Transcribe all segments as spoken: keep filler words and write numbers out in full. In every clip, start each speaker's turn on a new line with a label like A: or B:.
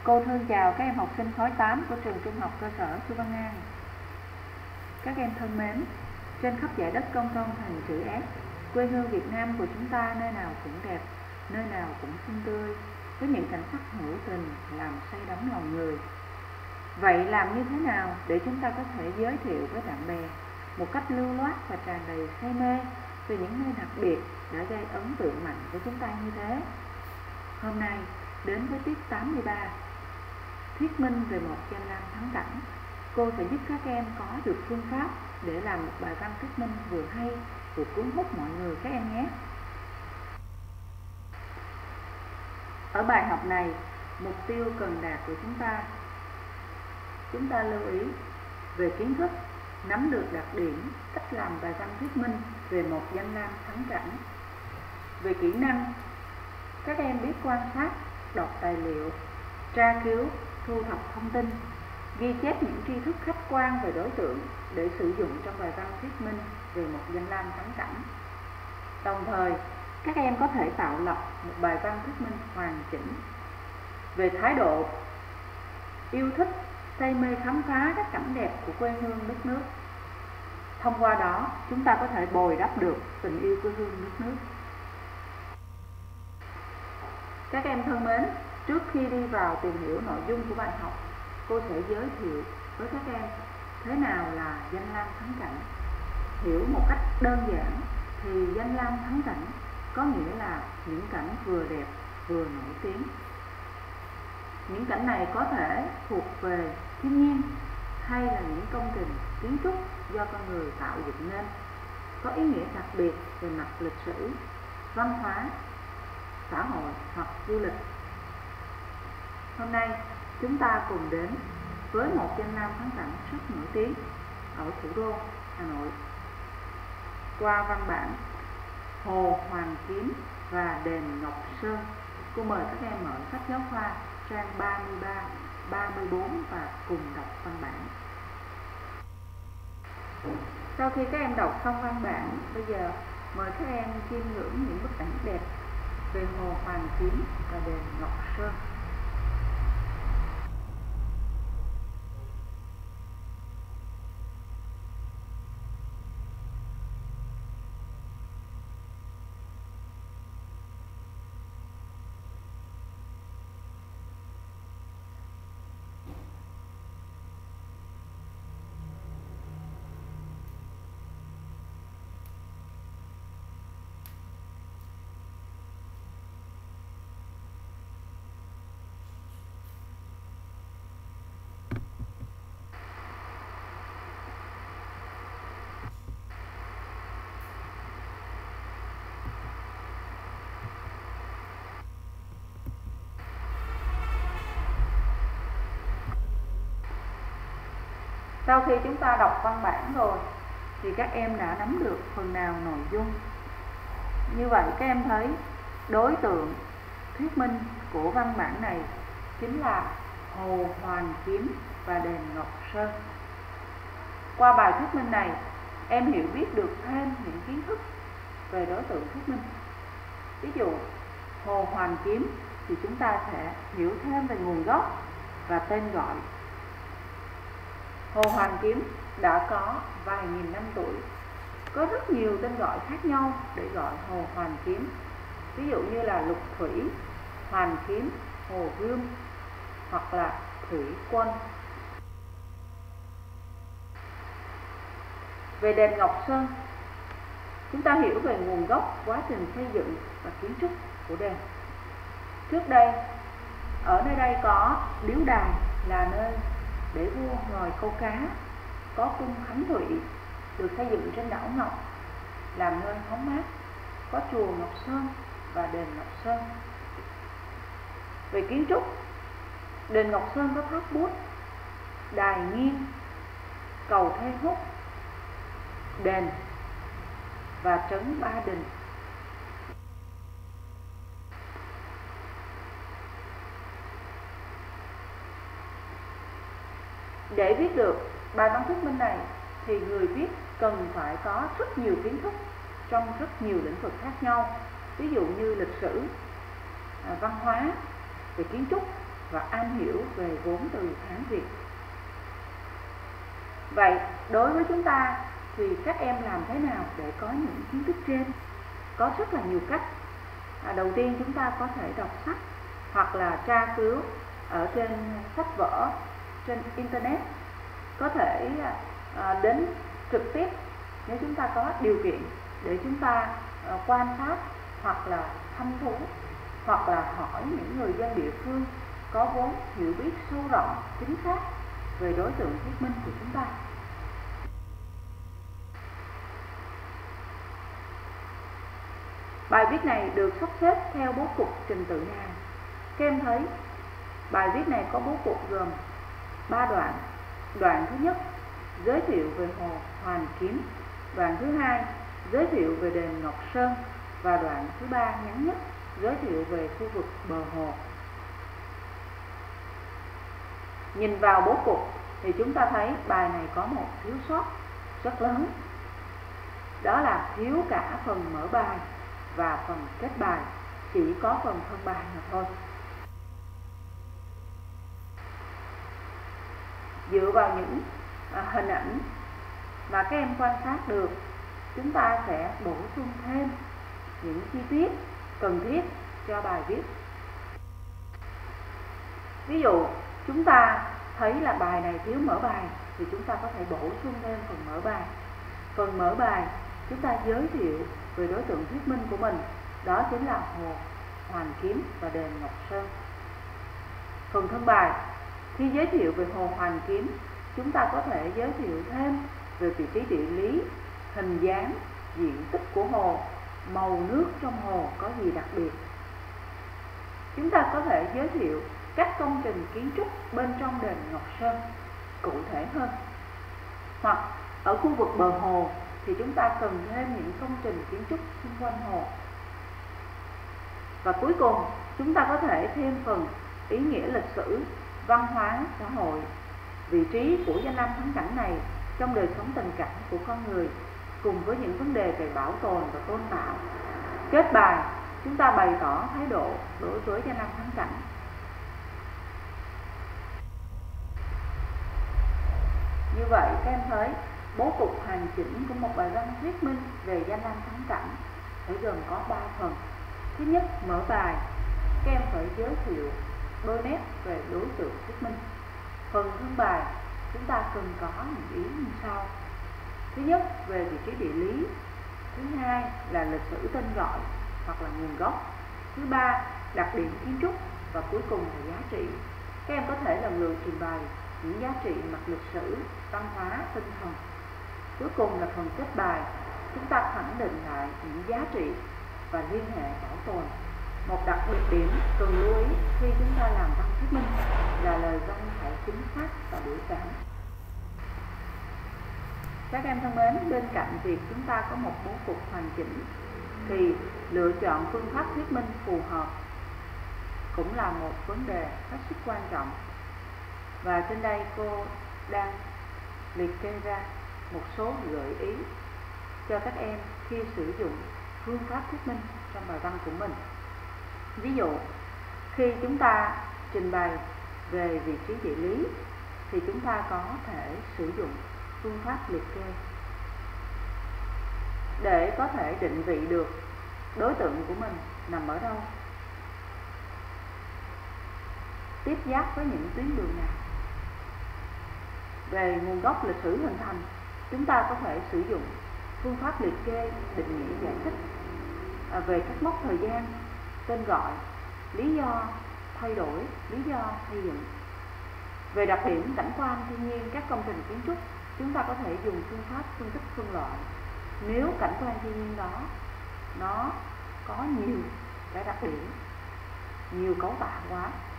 A: Cô thân chào các em học sinh khối tám của trường trung học cơ sở Chu Văn An. Các em thân mến, trên khắp dải đất công công thành chữ S, quê hương Việt Nam của chúng ta nơi nào cũng đẹp, nơi nào cũng xinh tươi, với những cảnh sắc hữu tình làm say đắm lòng người. Vậy làm như thế nào để chúng ta có thể giới thiệu với bạn bè một cách lưu loát và tràn đầy say mê về những nơi đặc biệt đã gây ấn tượng mạnh với chúng ta như thế? Hôm nay đến với tiết tám mươi ba, thuyết minh về một danh lam thắng cảnh, cô sẽ giúp các em có được phương pháp để làm một bài văn thuyết minh vừa hay vừa cuốn hút mọi người các em nhé. Ở bài học này, mục tiêu cần đạt của chúng ta chúng ta lưu ý về kiến thức, nắm được đặc điểm, cách làm bài văn thuyết minh về một danh lam thắng cảnh. Về kỹ năng, các em biết quan sát, đọc tài liệu, tra cứu, thu thập thông tin, ghi chép những tri thức khách quan về đối tượng để sử dụng trong bài văn thuyết minh về một danh lam thắng cảnh. Đồng thời, các em có thể tạo lập một bài văn thuyết minh hoàn chỉnh. Về thái độ, yêu thích, say mê khám phá các cảnh đẹp của quê hương đất nước. Thông qua đó, chúng ta có thể bồi đắp được tình yêu quê hương đất nước. Các em thân mến, trước khi đi vào tìm hiểu nội dung của bài học, cô sẽ giới thiệu với các em thế nào là danh lam thắng cảnh. Hiểu một cách đơn giản thì danh lam thắng cảnh có nghĩa là những cảnh vừa đẹp vừa nổi tiếng. Những cảnh này có thể thuộc về thiên nhiên hay là những công trình kiến trúc do con người tạo dựng nên, có ý nghĩa đặc biệt về mặt lịch sử, văn hóa, xã hội hoặc du lịch. Hôm nay chúng ta cùng đến với một danh lam thắng cảnh rất nổi tiếng ở thủ đô Hà Nội qua văn bản Hồ Hoàn Kiếm và đền Ngọc Sơn. Cô mời các em mở sách giáo khoa trang ba mươi ba, ba mươi bốn và cùng đọc văn bản. Sau khi các em đọc xong văn bản, bây giờ mời các em chiêm ngưỡng những bức ảnh đẹp về Hồ Hoàn Kiếm và đền Ngọc Sơn. Sau khi chúng ta đọc văn bản rồi thì các em đã nắm được phần nào nội dung. Như vậy các em thấy đối tượng thuyết minh của văn bản này chính là Hồ Hoàn Kiếm và đền Ngọc Sơn. Qua bài thuyết minh này, em hiểu biết được thêm những kiến thức về đối tượng thuyết minh. Ví dụ, Hồ Hoàn Kiếm thì chúng ta sẽ hiểu thêm về nguồn gốc và tên gọi. Hồ Hoàn Kiếm đã có vài nghìn năm tuổi, có rất nhiều tên gọi khác nhau để gọi Hồ Hoàn Kiếm. Ví dụ như là Lục Thủy, Hoàn Kiếm, Hồ Gươm hoặc là Thủy Quân. Về đền Ngọc Sơn, chúng ta hiểu về nguồn gốc, quá trình xây dựng và kiến trúc của đền. Trước đây, ở nơi đây có điếu đài là nơi để vua ngồi câu cá, có cung Khánh Thụy được xây dựng trên đảo Ngọc làm nơi hóng mát, có chùa Ngọc Sơn và đền Ngọc Sơn. Về kiến trúc, đền Ngọc Sơn có tháp bút, đài nghiêng, cầu thê húc, đền và trấn Ba Đình. Để viết được bài văn thuyết minh này thì người viết cần phải có rất nhiều kiến thức trong rất nhiều lĩnh vực khác nhau, ví dụ như lịch sử, văn hóa, về kiến trúc và am hiểu về vốn từ Hán Việt. Vậy đối với chúng ta thì các em làm thế nào để có những kiến thức trên? Có rất là nhiều cách. À, đầu tiên chúng ta có thể đọc sách hoặc là tra cứu ở trên sách vở, trên internet. Có thể à, đến trực tiếp nếu chúng ta có điều kiện để chúng ta à, quan sát hoặc là thăm thú hoặc là hỏi những người dân địa phương có vốn hiểu biết sâu rộng chính xác về đối tượng thuyết minh của chúng ta. Bài viết này được sắp xếp theo bố cục trình tự nào? Các em thấy bài viết này có bố cục gồm ba đoạn. Đoạn thứ nhất giới thiệu về Hồ Hoàn Kiếm, đoạn thứ hai giới thiệu về đền Ngọc Sơn và đoạn thứ ba ngắn nhất giới thiệu về khu vực bờ hồ. Nhìn vào bố cục thì chúng ta thấy bài này có một thiếu sót rất lớn. Đó là thiếu cả phần mở bài và phần kết bài, chỉ có phần thân bài mà thôi. Dựa vào những à, hình ảnh mà các em quan sát được, chúng ta sẽ bổ sung thêm những chi tiết cần thiết cho bài viết. Ví dụ chúng ta thấy là bài này thiếu mở bài thì chúng ta có thể bổ sung thêm phần mở bài. Phần mở bài chúng ta giới thiệu về đối tượng thuyết minh của mình, đó chính là Hồ Hoàn Kiếm và đền Ngọc Sơn. Phần thân bài, khi giới thiệu về Hồ Hoàn Kiếm, chúng ta có thể giới thiệu thêm về vị trí địa lý, hình dáng, diện tích của hồ, màu nước trong hồ có gì đặc biệt. Chúng ta có thể giới thiệu các công trình kiến trúc bên trong đền Ngọc Sơn cụ thể hơn. Hoặc ở khu vực bờ hồ thì chúng ta cần thêm những công trình kiến trúc xung quanh hồ. Và cuối cùng chúng ta có thể thêm phần ý nghĩa lịch sử, văn hóa, xã hội, vị trí của danh lam thắng cảnh này trong đời sống tình cảm của con người, cùng với những vấn đề về bảo tồn và tôn tạo. Kết bài, chúng ta bày tỏ thái độ đối với danh lam thắng cảnh. Như vậy các em thấy bố cục hoàn chỉnh của một bài văn thuyết minh về danh lam thắng cảnh phải gồm có ba phần. Thứ nhất, mở bài, các em phải giới thiệu đôi nét về đối tượng thuyết minh. Phần thân bài, chúng ta cần có những ý như sau. Thứ nhất, về vị trí địa lý. Thứ hai là lịch sử tên gọi hoặc là nguồn gốc. Thứ ba, đặc điểm kiến trúc. Và cuối cùng là giá trị. Các em có thể lần lượt trình bày những giá trị mặt lịch sử, văn hóa, tinh thần. Cuối cùng là phần kết bài, chúng ta khẳng định lại những giá trị và liên hệ bảo tồn. Một đặc điểm cần lưu ý khi chúng ta làm văn thuyết minh là lời văn phải chính xác và biểu cảm. Các em thân mến, bên cạnh việc chúng ta có một bố cục hoàn chỉnh thì lựa chọn phương pháp thuyết minh phù hợp cũng là một vấn đề hết sức quan trọng. Và trên đây cô đang liệt kê ra một số gợi ý cho các em khi sử dụng phương pháp thuyết minh trong bài văn của mình. Ví dụ, khi chúng ta trình bày về vị trí địa lý thì chúng ta có thể sử dụng phương pháp liệt kê để có thể định vị được đối tượng của mình nằm ở đâu, tiếp giáp với những tuyến đường nào. Về nguồn gốc lịch sử hình thành, chúng ta có thể sử dụng phương pháp liệt kê định nghĩa giải thích à, về các mốc thời gian, tên gọi, lý do thay đổi, lý do xây dựng. Về đặc điểm cảnh quan thiên nhiên các công trình kiến trúc, chúng ta có thể dùng phương pháp phân tích phân loại. Nếu cảnh quan thiên nhiên đó nó có nhiều cái đặc điểm, nhiều cấu tạo quá,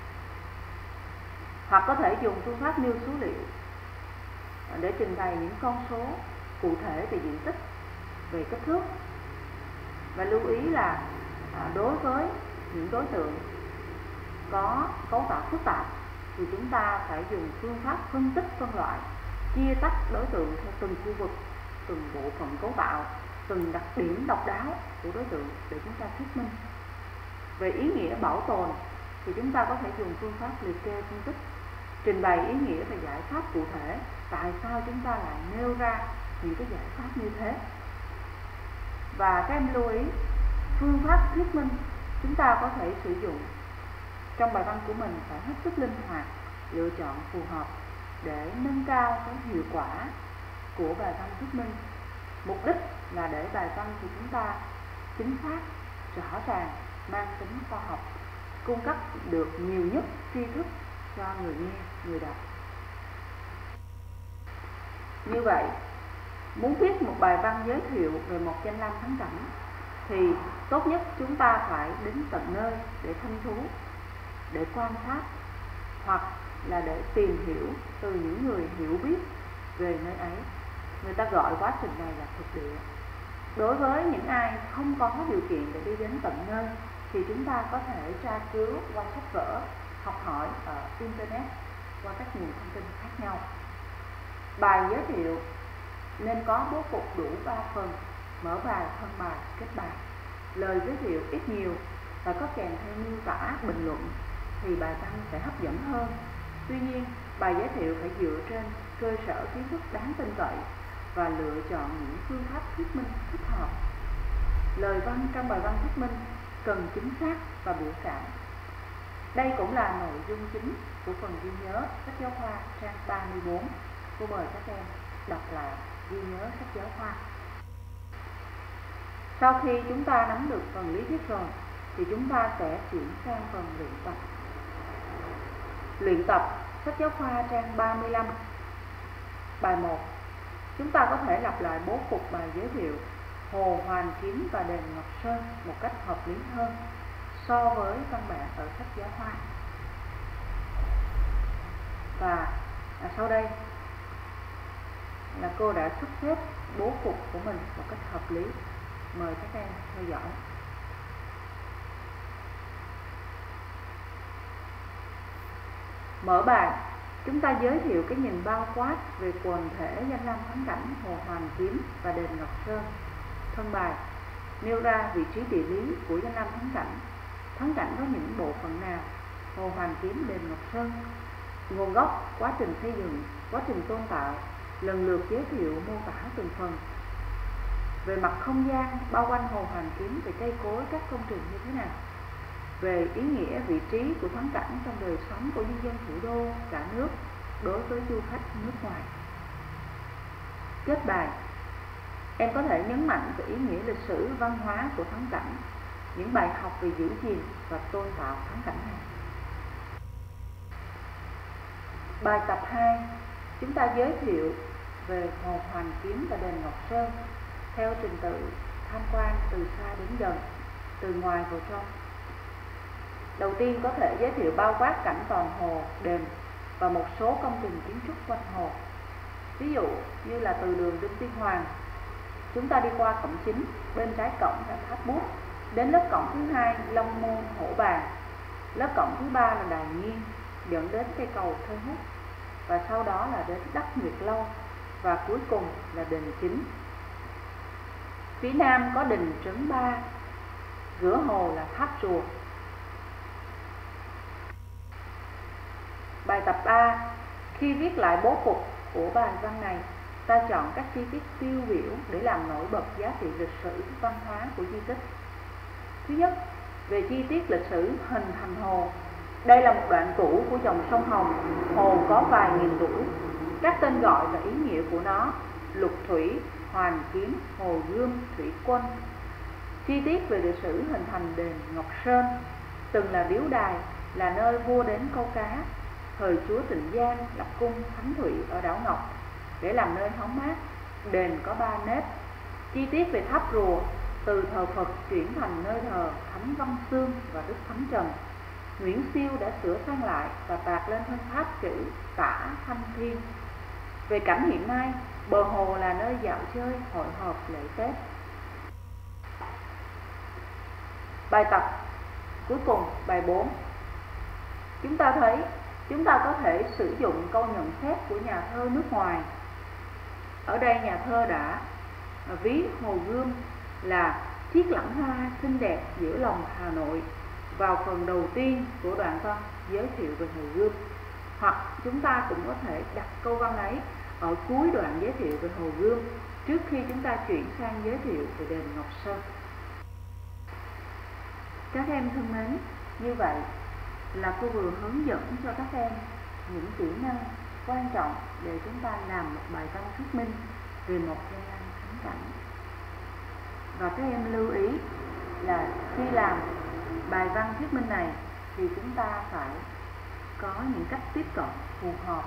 A: hoặc có thể dùng phương pháp nêu số liệu để trình bày những con số cụ thể về diện tích, về kích thước. Và lưu ý là đối với những đối tượng có cấu tạo phức tạp thì chúng ta phải dùng phương pháp phân tích phân loại, chia tách đối tượng theo từng khu vực, từng bộ phận cấu tạo, từng đặc điểm độc đáo của đối tượng để chúng ta thuyết minh. Về ý nghĩa bảo tồn thì chúng ta có thể dùng phương pháp liệt kê phân tích, trình bày ý nghĩa và giải pháp cụ thể tại sao chúng ta lại nêu ra những cái giải pháp như thế. Và các em lưu ý, phương pháp thuyết minh chúng ta có thể sử dụng trong bài văn của mình phải hết sức linh hoạt, lựa chọn phù hợp để nâng cao cái hiệu quả của bài văn thuyết minh. Mục đích là để bài văn của chúng ta chính xác, rõ ràng, mang tính khoa học, cung cấp được nhiều nhất tri thức cho người nghe, người đọc. Như vậy, muốn viết một bài văn giới thiệu về một danh lam thắng cảnh thì tốt nhất chúng ta phải đến tận nơi để thăm thú, để quan sát, hoặc là để tìm hiểu từ những người hiểu biết về nơi ấy. Người ta gọi quá trình này là thực địa. Đối với những ai không có điều kiện để đi đến tận nơi thì chúng ta có thể tra cứu qua sách vở, học hỏi ở Internet qua các nguồn thông tin khác nhau. Bài giới thiệu nên có bố cục đủ ba phần: mở bài, thân bài, kết bài. Lời giới thiệu ít nhiều và có kèm theo miêu tả, bình luận thì bài văn sẽ hấp dẫn hơn. Tuy nhiên, bài giới thiệu phải dựa trên cơ sở kiến thức đáng tin cậy và lựa chọn những phương pháp thuyết minh thích hợp. Lời văn trong bài văn thuyết minh cần chính xác và biểu cảm. Đây cũng là nội dung chính của phần ghi nhớ sách giáo khoa trang ba mươi bốn. Cô mời các em đọc lại ghi nhớ sách giáo khoa. Sau khi chúng ta nắm được phần lý thuyết rồi thì chúng ta sẽ chuyển sang phần luyện tập. Luyện tập sách giáo khoa trang ba mươi lăm. Bài một. Chúng ta có thể lặp lại bố cục bài giới thiệu Hồ Hoàn Kiếm và đền Ngọc Sơn một cách hợp lý hơn so với văn bản ở sách giáo khoa. Và à, sau đây là cô đã sắp xếp bố cục của mình một cách hợp lý. Mời các em theo dõi. Mở bài, chúng ta giới thiệu cái nhìn bao quát về quần thể danh lam thắng cảnh Hồ Hoàn Kiếm và đền Ngọc Sơn. Thân bài, nêu ra vị trí địa lý của danh lam thắng cảnh. Thắng cảnh có những bộ phận nào? Hồ Hoàn Kiếm, đền Ngọc Sơn. Nguồn gốc, quá trình xây dựng, quá trình tôn tạo, lần lượt giới thiệu mô tả từng phần. Về mặt không gian, bao quanh Hồ Hoàn Kiếm về cây cối các công trình như thế nào? Về ý nghĩa vị trí của thắng cảnh trong đời sống của nhân dân thủ đô, cả nước đối với du khách nước ngoài. Kết bài, em có thể nhấn mạnh về ý nghĩa lịch sử văn hóa của thắng cảnh, những bài học về giữ gìn và tôn tạo thắng cảnh này. Bài tập hai, chúng ta giới thiệu về Hồ Hoàn Kiếm và đền Ngọc Sơn theo trình tự tham quan từ xa đến gần, từ ngoài vào trong. Đầu tiên có thể giới thiệu bao quát cảnh toàn hồ, đền và một số công trình kiến trúc quanh hồ. Ví dụ như là từ đường Đinh Tiên Hoàng, chúng ta đi qua cổng chính, bên trái cổng là tháp bút, đến lớp cổng thứ hai Long Môn Hổ Bàn, lớp cổng thứ ba là đài nghiêng dẫn đến cây cầu Thơ Hút, và sau đó là đến Đắc Nguyệt Lâu, và cuối cùng là đền chính. Phía nam có đình Trấn Ba, giữa hồ là tháp chùa. Bài tập ba, khi viết lại bố cục của bài văn này, ta chọn các chi tiết tiêu biểu để làm nổi bật giá trị lịch sử văn hóa của di tích. Thứ nhất, về chi tiết lịch sử hình thành hồ. Đây là một đoạn cũ của dòng sông Hồng, hồ có vài nghìn tuổi. Các tên gọi và ý nghĩa của nó: Lục Thủy, Hoàn Kiếm, Hồ Gươm, Thủy Quân. Chi tiết về lịch sử hình thành đền Ngọc Sơn, từng là điếu đài, là nơi vua đến câu cá. Thời chúa Trịnh Giang lập cung Thánh Thủy ở đảo Ngọc để làm nơi hóng mát. Đền có ba nếp. Chi tiết về tháp rùa, từ thờ Phật chuyển thành nơi thờ Thánh Văn Xương và Đức Thánh Trần. Nguyễn Siêu đã sửa sang lại và tạc lên thân tháp chữ Tả Thanh Thiên. Về cảnh hiện nay, bờ hồ là nơi dạo chơi, hội họp lễ Tết. Bài tập cuối cùng, bài bốn. Chúng ta thấy chúng ta có thể sử dụng câu nhận xét của nhà thơ nước ngoài. Ở đây nhà thơ đã ví Hồ Gươm là chiếc lẵng hoa xinh đẹp giữa lòng Hà Nội, vào phần đầu tiên của đoạn văn giới thiệu về Hồ Gươm, hoặc chúng ta cũng có thể đặt câu văn ấy ở cuối đoạn giới thiệu về Hồ Gươm trước khi chúng ta chuyển sang giới thiệu về đền Ngọc Sơn. Các em thân mến, như vậy là cô vừa hướng dẫn cho các em những kỹ năng quan trọng để chúng ta làm một bài văn thuyết minh về một danh lam thắng cảnh. Và các em lưu ý là khi làm bài văn thuyết minh này thì chúng ta phải có những cách tiếp cận phù hợp.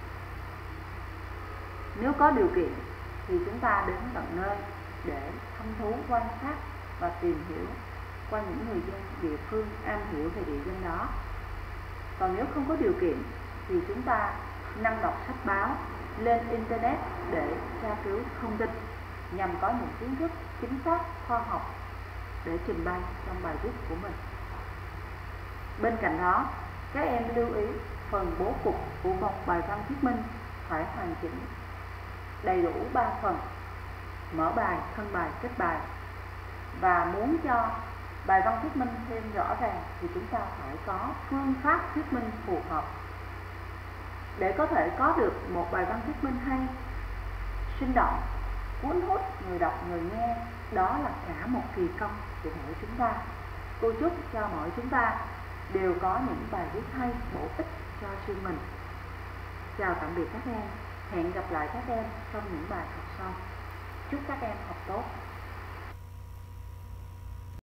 A: Nếu có điều kiện thì chúng ta đến tận nơi để thăm thú quan sát và tìm hiểu qua những người dân địa phương am hiểu về địa danh đó. Còn nếu không có điều kiện thì chúng ta năng đọc sách báo, lên internet để tra cứu thông tin nhằm có những kiến thức chính xác, khoa học để trình bày trong bài viết của mình. Bên cạnh đó, các em lưu ý phần bố cục của một bài văn thuyết minh phải hoàn chỉnh đầy đủ ba phần: mở bài, thân bài, kết bài. Và muốn cho bài văn thuyết minh thêm rõ ràng thì chúng ta phải có phương pháp thuyết minh phù hợp. Để có thể có được một bài văn thuyết minh hay, sinh động, cuốn hút người đọc, người nghe, đó là cả một kỳ công của mỗi chúng ta. Cô chúc cho mỗi chúng ta đều có những bài viết hay, bổ ích cho riêng mình. Chào tạm biệt các em, hẹn gặp lại các em trong những bài học sau. Chúc các em học tốt.